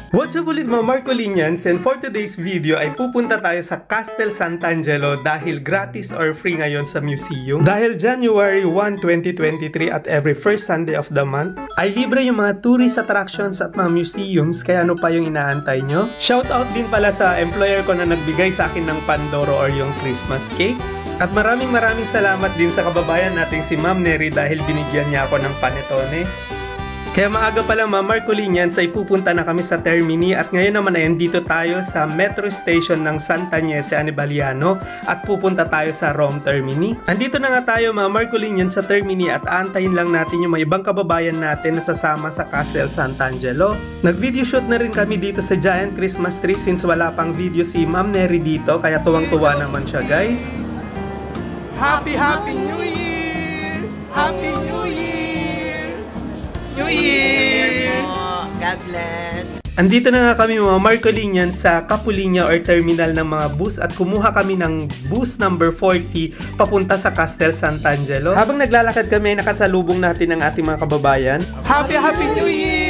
What's up ulit mga Marcolinians, and for today's video ay pupunta tayo sa Castel Sant'Angelo dahil gratis or free ngayon sa museum. Dahil January 1, 2023 at every first Sunday of the month ay libre yung mga tourist attractions at mga museums, kaya ano pa yung inaantay nyo? Shoutout din pala sa employer ko na nagbigay sa akin ng Pandoro or yung Christmas cake. At maraming salamat din sa kababayan nating si Ma'am Neri dahil binigyan niya ako ng panetone. Kaya maaga pa lang mga Marcolinians ay pupunta na kami sa Termini at ngayon naman ay andito tayo sa metro station ng Sant'Agnese Annibaliano at pupunta tayo sa Rome Termini. Andito na nga tayo mga Marcolinians sa Termini at aantayin lang natin yung mga ibang kababayan natin na sasama sa Castel Sant'Angelo. Nag-video shoot na rin kami dito sa Giant Christmas Tree since wala pang video si Ma'am Neri dito, kaya tuwang-tuwa naman siya guys. Happy New Year! Happy New Year! New Year! God bless! Andito na nga kami mga Marcolinians sa Capulinya or terminal ng mga bus at kumuha kami ng bus number 40 papunta sa Castel Sant'Angelo. Habang naglalakad kami, nakasalubong natin ang ating mga kababayan. Happy New Year!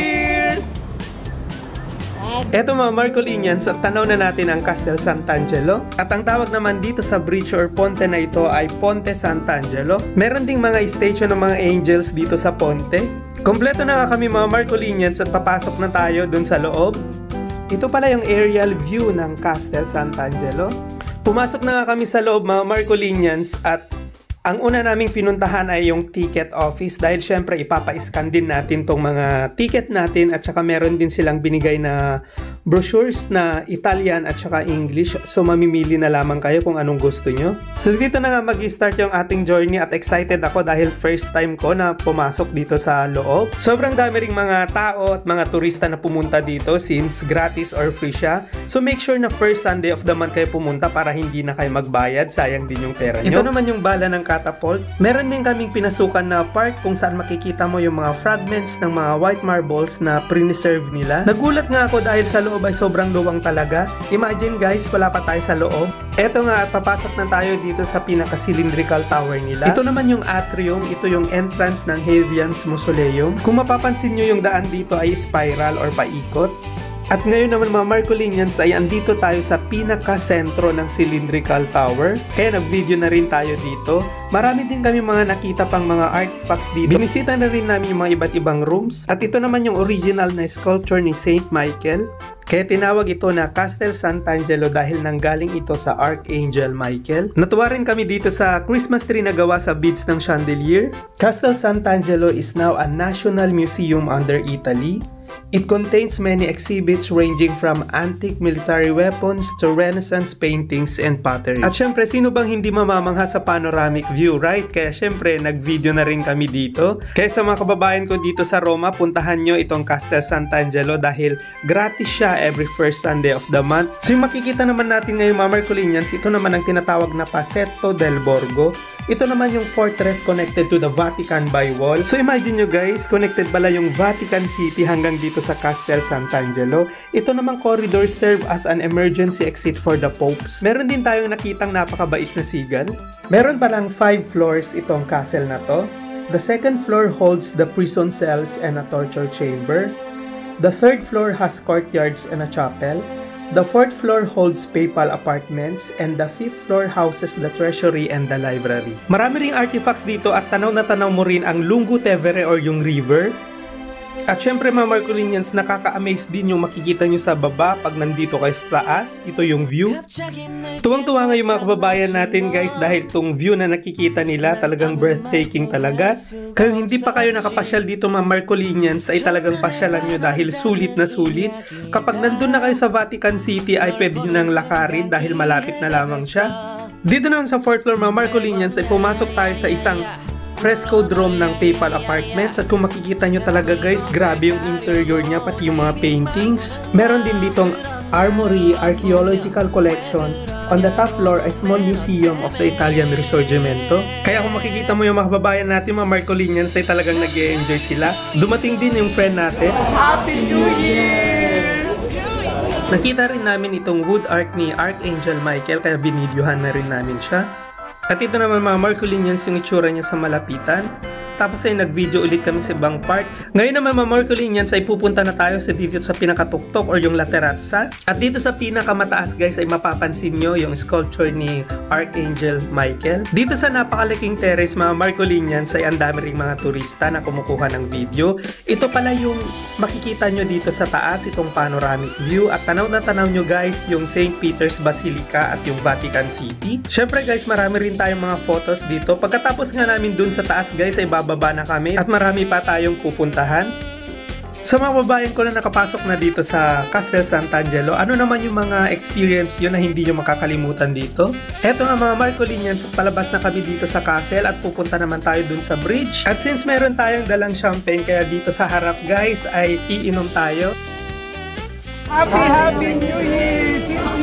Eto mga Marcolinians, at tanaw na natin ang Castel Sant'Angelo. At ang tawag naman dito sa bridge or ponte na ito ay Ponte Sant'Angelo. Meron ding mga station ng mga angels dito sa ponte. Kompleto na nga kami mga Marcolinians at papasok na tayo dun sa loob. Ito pala yung aerial view ng Castel Sant'Angelo. Pumasok na nga kami sa loob mga Marcolinians at ang una naming pinuntahan ay yung ticket office dahil syempre ipapa-scan din natin tong mga ticket natin at saka meron din silang binigay na brochures na Italian at saka English, so mamimili na lamang kayo kung anong gusto nyo. So dito na nga mag-start yung ating journey at excited ako dahil first time ko na pumasok dito sa loob. Sobrang dami ring mga tao at mga turista na pumunta dito since gratis or free siya. So make sure na first Sunday of the month kayo pumunta para hindi na kayo magbayad, sayang din yung pera nyo. Ito naman yung bala ng catapult. Meron din kaming pinasukan na park kung saan makikita mo yung mga fragments ng mga white marbles na preserve nila. Nagulat nga ako dahil sa loob ay sobrang luwang talaga. Imagine guys, wala pa tayo sa loob. Eto nga, papasok na tayo dito sa pinaka-cylindrical tower nila. Ito naman yung atrium, ito yung entrance ng Hadrian's Mausoleum. Kung mapapansin nyo yung daan dito ay spiral or paikot. At ngayon naman mga Marcolinians ay andito tayo sa pinaka-sentro ng cylindrical tower. Kaya nag-video na rin tayo dito. Marami din kami mga nakita pang mga artifacts dito. Binisita na rin namin yung mga iba't ibang rooms. At ito naman yung original na sculpture ni Saint Michael. Kaya tinawag ito na Castel Sant'Angelo dahil nanggaling ito sa Archangel Michael. Natuwa rin kami dito sa Christmas tree na gawa sa beads ng chandelier. Castel Sant'Angelo is now a national museum under Italy. It contains many exhibits ranging from antique military weapons to Renaissance paintings and pottery. At syempre, sino bang hindi mamamangha sa panoramic view, right? Kaya syempre, nag-video na rin kami dito. Kaya sa mga kababayan ko dito sa Roma, puntahan nyo itong Castel Sant'Angelo dahil gratis siya every first Sunday of the month. So yung makikita naman natin ngayon mga Marcolinians, ito naman ang tinatawag na Pasetto del Borgo. Ito naman yung fortress connected to the Vatican by wall. So imagine nyo guys, connected pala yung Vatican City hanggang dito sa Castel Sant'Angelo. Ito namang corridor serve as an emergency exit for the popes. Meron din tayong nakitang napakabait na seagull. Meron palang 5 floors itong castle na to. The second floor holds the prison cells and a torture chamber. The third floor has courtyards and a chapel. The fourth floor holds papal apartments and the fifth floor houses the treasury and the library. Marami ring artifacts dito at tanaw na tanaw mo rin ang Lungo Tevere or yung river. At syempre mga Marcolinians, nakaka-amaze din yung makikita nyo sa baba pag nandito kayo sa taas. Ito yung view. Tuwang-tuwa nga yung mga kababayan natin guys dahil itong view na nakikita nila talagang breathtaking talaga. Kaya hindi pa kayo nakapasyal dito mga Marcolinians ay talagang pasyalan nyo dahil sulit na sulit. Kapag nandun na kayo sa Vatican City ay pwede nyo nang lakarin dahil malapit na lamang siya. Dito naman sa 4th floor mga Marcolinians ay pumasok tayo sa isang fresco dome ng papal apartments at kung makikita nyo talaga guys, grabe yung interior niya pati yung mga paintings. Meron din ditong armory, archaeological collection. On the top floor, a small museum of the Italian Risorgimento. Kaya kung makikita mo yung mga kababayan natin mga Marcolinians ay talagang nag-e-enjoy sila. Dumating din yung friend natin. Happy New Year! Nakita rin namin itong wood art ni Archangel Michael kaya binidyohan na rin namin siya. At ito naman mga Marcolinians yung itsura niya sa malapitan. Tapos ay nag-video ulit kami sa ibang part. Ngayon naman mga Marcolinians ay pupunta na tayo sa dito sa pinakatuktok or yung Laterazza. At dito sa pinakamataas guys ay mapapansin nyo yung sculpture ni Archangel Michael. Dito sa napakalaking terrace mga Marcolinians ay ang dami ring mga turista na kumukuha ng video. Ito pala yung makikita nyo dito sa taas, itong panoramic view. At tanaw na tanaw nyo guys yung St. Peter's Basilica at yung Vatican City. Syempre guys, marami rin tayong mga photos dito. Pagkatapos nga namin dun sa taas guys ay bababa na kami at marami pa tayong pupuntahan. Sa mga babayan ko na nakapasok na dito sa Castel Sant'Angelo, ano naman yung mga experience yun na hindi nyo makakalimutan dito? Eto nga mga Marcolinians, palabas na kami dito sa castle at pupunta naman tayo dun sa bridge. At since meron tayong dalang champagne, kaya dito sa harap guys ay iinom tayo. Happy New Year!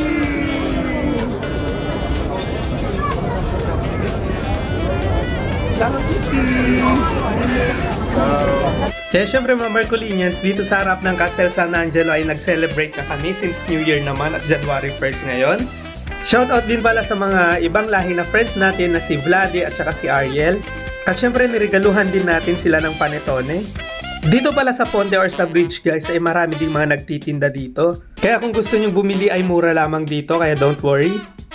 Kaya syempre mga Marcolinians, dito sa harap ng Castel Sant'Angelo ay nag-celebrate na kami since New Year naman at January 1st ngayon. Shoutout din pala sa mga ibang lahi na friends natin na si Vlade at saka si Ariel. At syempre niregaluhan din natin sila ng panetone. Dito pala sa Ponte or sa bridge guys ay marami ding mga nagtitinda dito. Kaya kung gusto nyong bumili ay mura lamang dito, kaya don't worry.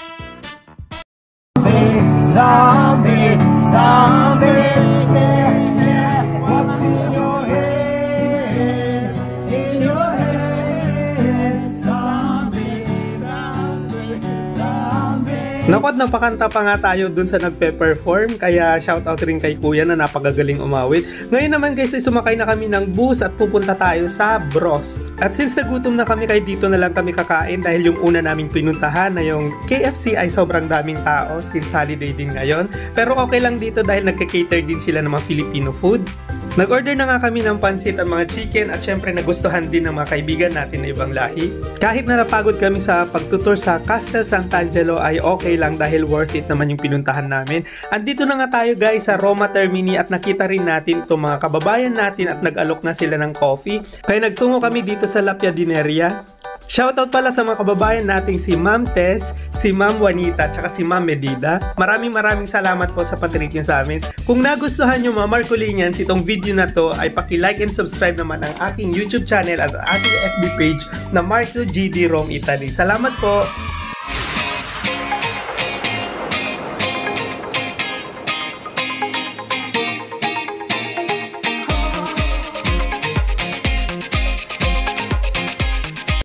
Zombie, zombie, yeah, yeah. What's in your head? In your head, zombie, zombie, zombie. Naku, at napakanta pa nga tayo dun sa nagpe-perform, kaya shoutout rin kay Kuya na napakagaling umawit. Ngayon naman guys ay sumakay na kami ng bus at pupunta tayo sa Brost. At since nagutom na kami, kay dito na lang kami kakain dahil yung una naming pinuntahan na yung KFC ay sobrang daming tao since holiday din ngayon. Pero okay lang dito dahil nagka-cater din sila ng mga Filipino food. Nag-order na nga kami ng pansit at mga chicken at syempre nagustuhan din ng mga kaibigan natin na ibang lahi. Kahit na napagod kami sa pagtutur sa Castel Sant'Angelo ay okay lang dahil worth it naman yung pinuntahan namin. Andito na nga tayo guys sa Roma Termini at nakita rin natin itong mga kababayan natin at nag-alok na sila ng coffee. Kaya nagtungo kami dito sa La Piadineria. Shoutout pala sa mga kababayan nating si Ma'am Tess, si Ma'am Juanita, at si Ma'am Medida. Maraming salamat po sa patreat nyo sa amin. Kung nagustuhan nyo mga Marcolinians itong video na to ay paki-like and subscribe naman ang aking YouTube channel at aking FB page na Marco GD Rome Italy. Salamat po!